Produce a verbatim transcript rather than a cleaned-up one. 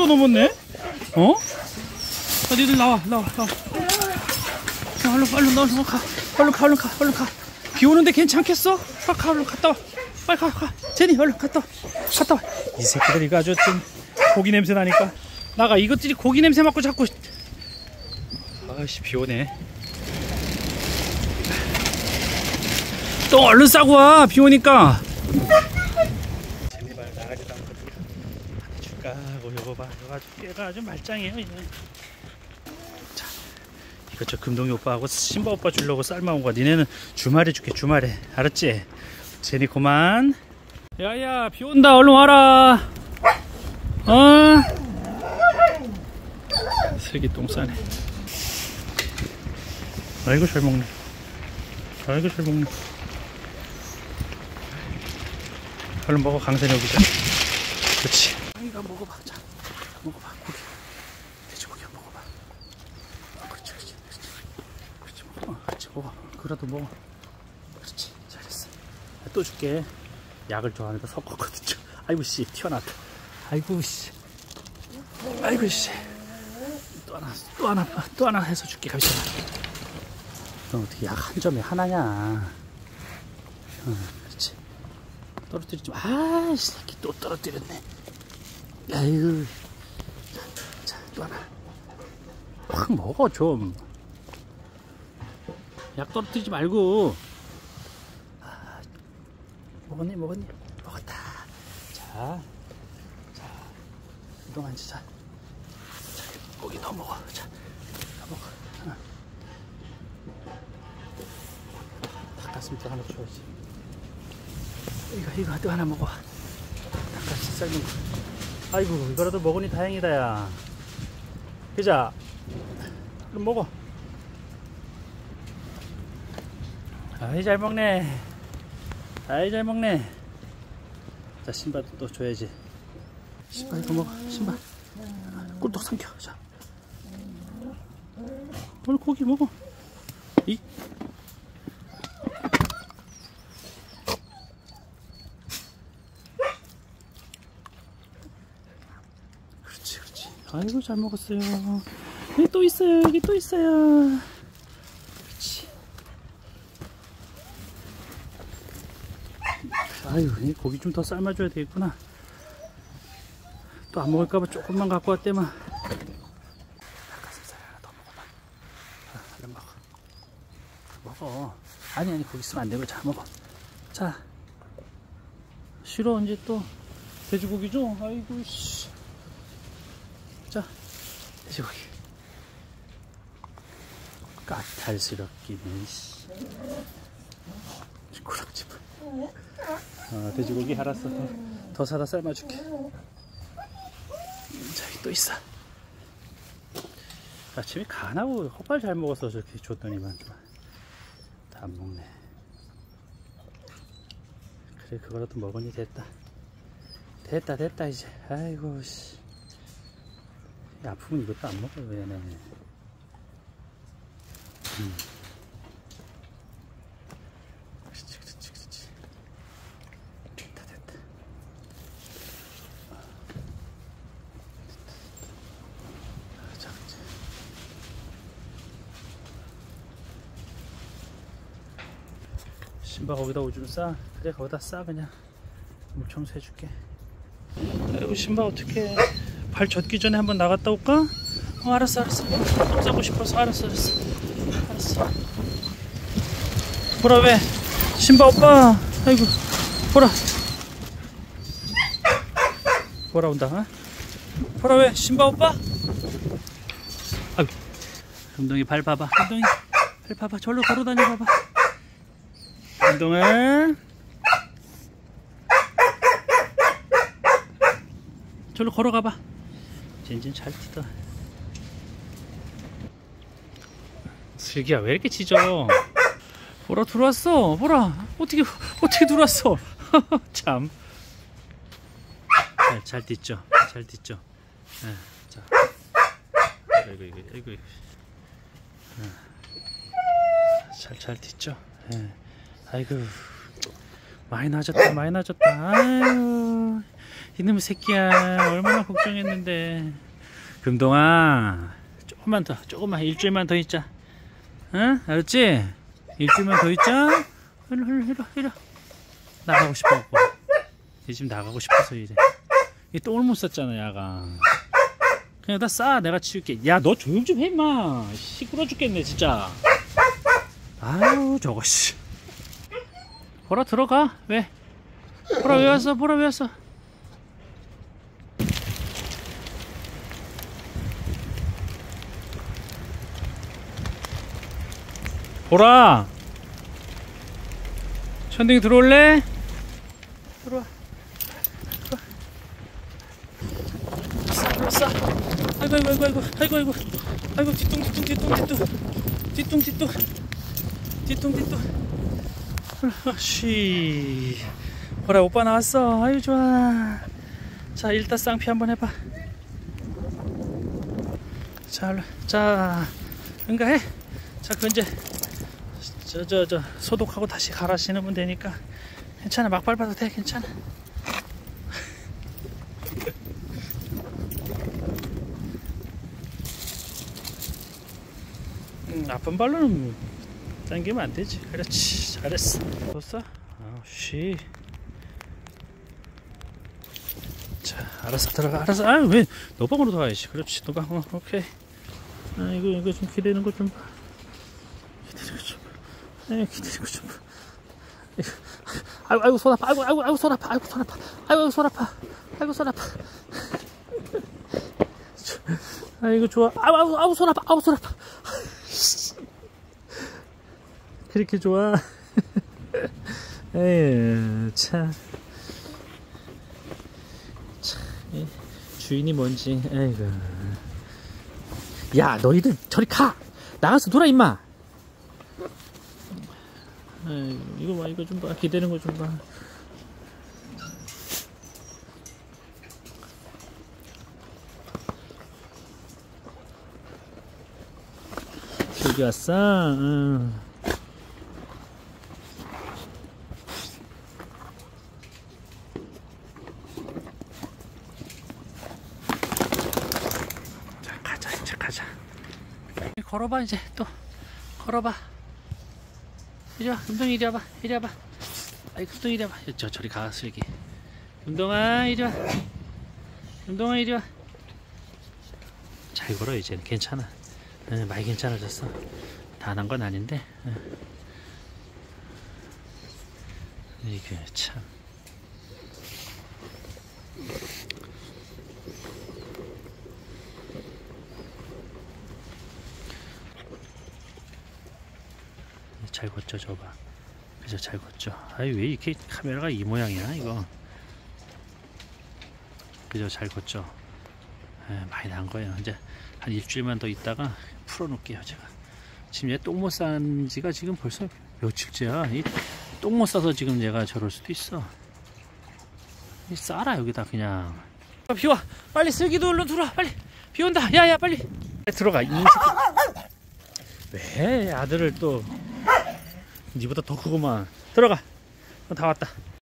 넘었네? 어? 자, 니들 나와, 나와, 나와. 자, 얼른, 얼른, 얼른 가. 얼른 가, 얼른 가, 얼른 가. 비 오는데 괜찮겠어? 가, 가, 얼른 갔다 와. 빨리 가, 가. 제니, 얼른 갔다 와. 갔다 와. 이 새끼들 이거 아주 좀 고기 냄새 나니까. 나가, 이것들이 고기 냄새 맡고 자꾸. 아이씨, 비 오네. 또 얼른 싸고 와, 비 오니까. 제발 나가지도 않고 하나 줄까? 뭐 이거 봐, 이거 아주 얘가 아주 말짱이에요. 얘는. 자, 이거 저 금동이 오빠하고 신바 오빠 주려고 삶아온 거야. 니네는 주말에 줄게, 주말에. 알았지? 제니 그만. 야야, 비 온다. 얼른 와라. 어? 슬기 똥 싸네. 아이고 잘 먹네. 아이고 잘 먹네. 얼른 먹어. 강산이 오기 전에. 그렇지. 이거 먹어봐. 자, 먹어봐. 고기. 돼지고기 한번 먹어봐. 그렇지, 그렇지, 그렇지. 그렇지, 먹어. 그렇지, 먹어. 그래도 먹어. 그렇지, 잘했어. 또 줄게. 약을 좋아하니까 섞었거든요. 아이고 씨, 튀어나왔다. 아이고 씨. 아이고 씨. 또 하나, 또 하나, 또 하나 해서 줄게. 잠시만. 너 어떻게 약 한 점에 하나냐? 어, 그렇지. 떨어뜨리지 마. 아, 이 새끼 또 떨어뜨렸네. 아유. 자, 자, 또 하나. 확 먹어, 좀. 약 떨어뜨리지 말고. 아, 먹었니, 먹었니? 먹었다. 자, 자, 이동 앉자. 자, 고기 더 먹어. 자, 더 먹어. 어. 닭가슴살 하나 줘야지. 이거 이거 또 하나 먹어. 닭가슴살 삶은 거. 아이고 이거라도 먹으니 다행이다 야. 그자. 그럼 먹어. 아이 잘 먹네. 아이 잘 먹네. 자 신발도 또 줘야지. 신발 이거 먹어. 신발. 꿀떡 삼켜. 자. 오늘 고기 먹어. 이. 그렇지, 그렇지. 아이고 잘 먹었어요. 여기 또 있어요. 여기 또 있어요. 그렇지. 아유, 이 고기 좀 더 삶아줘야 되겠구나. 또 안 먹을까봐 조금만 갖고 왔대만. 닭가슴살 하나 더 먹어봐. 아, 얼른 먹어. 먹어. 아니 아니 거기 있으면 안 되고. 자 먹어. 자. 싫어 언제 또 돼지고기 줘? 아이고 씨. 자 돼지고기. 까탈스럽기는 씨. 구락집을. 아 돼지고기 알았어. 더, 더 사다 삶아줄게. 저기 또 있어. 아침에 간하고 헛발 잘 먹어서 저렇게 줬더니만 다 안 먹네. 그래 그거라도 먹으니 됐다. 됐다 됐다 이제. 아이고 씨. 아프면 이것도 안 먹어요 얘네. 음. 그렇지 그렇지 그렇지. 됐다 됐다. 자 이제. 신발 거기다 오줌 싸. 그래 거기다 싸 그냥. 물 청소해줄게. 아이고 신발 어떡해. 발 젖기 전에 한번 나갔다 올까? 어 알았어 알았어. 똥 싸고 싶어서. 알았어 알았어 알았어. 보라 왜? 신바 오빠. 아이고 보라. 보라 온다. 어? 보라 왜? 신바 오빠? 아이고 금동이 발 봐봐. 금동이 발 봐봐. 절로 걸어다녀 봐봐. 금동아 절로 걸어가봐. 젠젠 잘 뛰다. 슬기야 왜 이렇게 짖어? 보라 들어왔어. 보라 어떻게 어떻게 들어왔어? 참. 네, 잘 뛰죠. 잘 뛰죠. 네, 자. 아이고 이거 아이고 이거. 잘잘 뛰죠. 네. 아이고 많이 낮았다 많이 낮았다. 아유 이놈의 새끼야 얼마나 걱정했는데. 금동아 조금만 더 조금만 일주일만 더 있자. 응? 알았지? 일주일만 더 있자. 이리 이리 이리 이리 나가고 싶어갖고 얘 지금 나가고 싶어서 이래. 이 똥을 못 쌌잖아 야가. 그냥 다 싸 내가 치울게. 야 너 조용 좀 해 임마. 시끄러 죽겠네 진짜. 아유 저거 씨. 보라 들어가. 왜? 보라 왜 왔어? 보라 왜 왔어? 보라 천둥이 들어올래? 들어와 들어와 싸 아이고 아이고 아이고 아이고 아이고 아이고 아이고 뒤뚱 뒤뚱 뒤뚱 뒤뚱 뒤뚱 뒤뚱 뒤뚱 뒤뚱. 아씨 보라 오빠 나왔어. 아유 좋아. 자 일단 쌍피 한번 해봐. 자, 자 응가해. 자 그 이제 저 저 저 소독하고 다시 갈아 신으면 되니까 괜찮아. 막 밟아도 돼. 괜찮아. 음, 아픈 발로는 당기면 안 되지. 그렇지. 잘했어. 됐어? 아우씨. 자, 알았어. 들어가. 알았어. 아유, 왜 노방으로 들어가야지. 그렇지. 노방. 어, 오케이. 아, 이거 이거 좀 기대는 거 좀 봐. 기대는 거 좀 봐. 에, 기대는 거 좀 봐. 아이고, 아이고 손 아파. 아이고, 아이고, 아이고 손 아파. 아이고 손 아파. 아이고 손 아파. 아이고 손 아파. 아이고 좋아. 아이고, 아이고, 아이고 손 아파. 아이고 손 아파. 그렇게 좋아. 에휴 참. 참 주인이 뭔지. 에이구. 야 너희들 저리 가. 나가서 놀아 임마. 에이, 이거 봐 이거 좀 봐. 기대는 거 좀 봐. 여기 왔어. 응. 자 가자 이제 가자. 걸어봐 이제 또 걸어봐. 이리 와 금동이 이리 와봐. 이리 와봐. 아이 금동이 이리 와봐. 저 저리 가 슬기. 금동아 이리 와. 금동아 이리 와. 잘 걸어 이제는 괜찮아. 응, 많이 괜찮아졌어. 다 난 건 아닌데. 응. 이게 참. 잘 걷죠 저봐. 그죠 잘 걷죠. 아이 왜 이렇게 카메라가 이 모양이야 이거. 그죠 잘 걷죠. 에, 많이 난 거예요. 이제 한 일주일만 더 있다가 풀어놓을게요 제가. 지금 얘 똥 못 싼 지가 지금 벌써 며칠째야. 이 똥 못 싸서 지금 얘가 저럴 수도 있어. 이 싸라 여기다 그냥. 아, 비와 빨리 슬기도 얼른 들어와 빨리. 비 온다. 야야 빨리 들어가. 이 새끼. 왜 아들을 또 니보다 더 크구만. 들어가. 다 왔다.